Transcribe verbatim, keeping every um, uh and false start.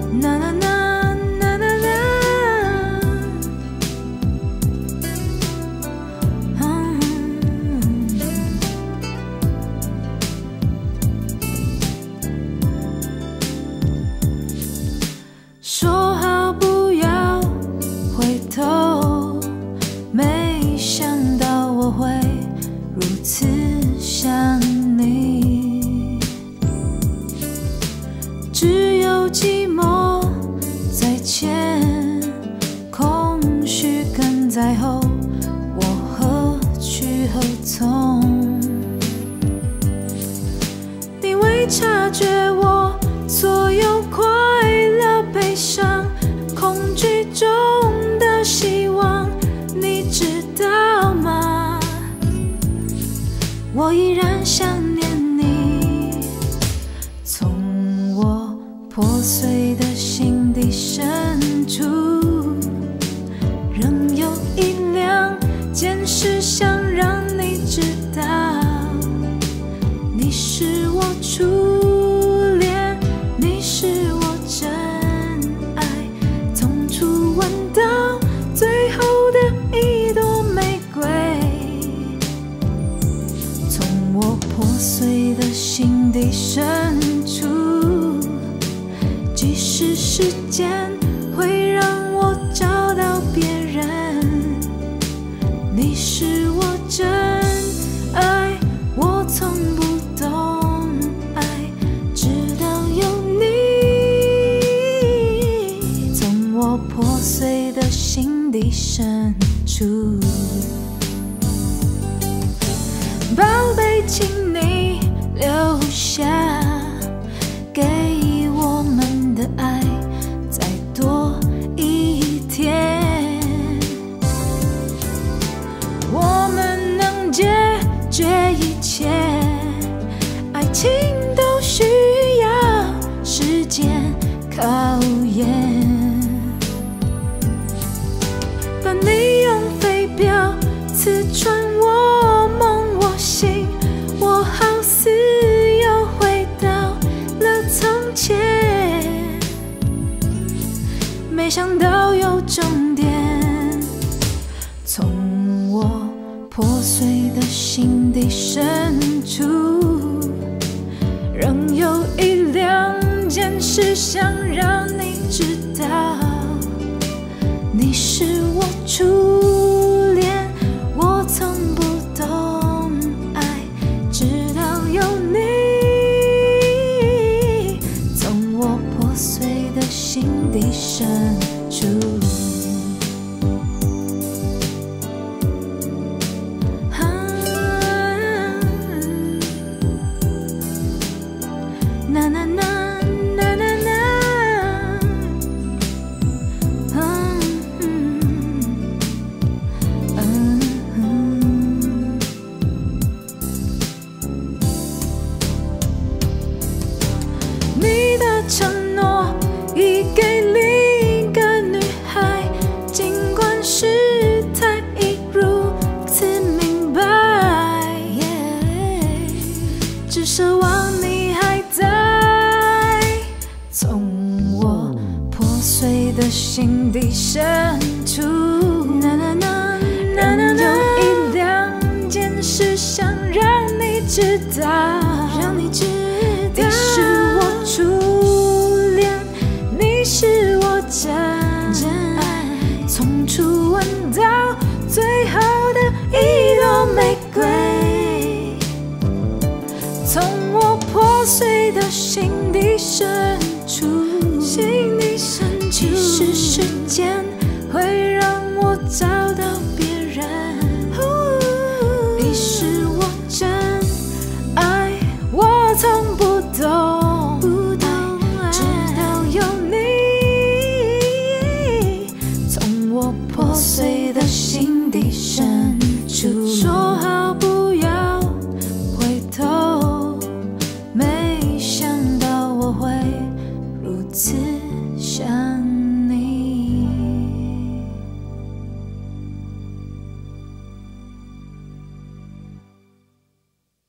啦啦啦啦啦啦，嗯，说好不要回头，没想到我会如此想你，只有寂寞在前，空虚跟在后，我何去何从？你未察觉我所有快乐、悲伤、恐惧中的希望，你知道吗？我依然想念你，从我破碎的心底深处，仍有一两件事想让你知道，你是我初恋，你是我真爱，从初闻到最后的一朵玫瑰，从我破碎的心底深处，即使时间会让我找到别人，你是我真爱，我从不懂爱，直到有你，从我破碎的心底深处。宝贝，请你留下给我们的爱再多一天，我们能解决一切，爱情都需要时间考验，把你用飞镖刺穿我梦我心，我好似又回到了从前，没想到有终点，从我破碎的心底深处，仍有一两件事想让你知道，你是我初恋，我从不懂爱，直到有你，从我破碎的心底深处。啦啦啦啦啦啦，嗯嗯嗯，你的承诺已给另一个女孩，尽管事态已如此明白，只奢望你还在，从我破碎的心底深处，啦啦啦啦啦啦，有一两件事想让你知道，让你知道，你是我初恋，你是我真爱，从初闻到最后的一朵玫瑰，从我破碎的心底深处，心底深处，即使时间会让我找到别人，你是我真爱，我从不懂爱，直到有你，从我破碎的心底深处，说好不要回头，没想到我会如此想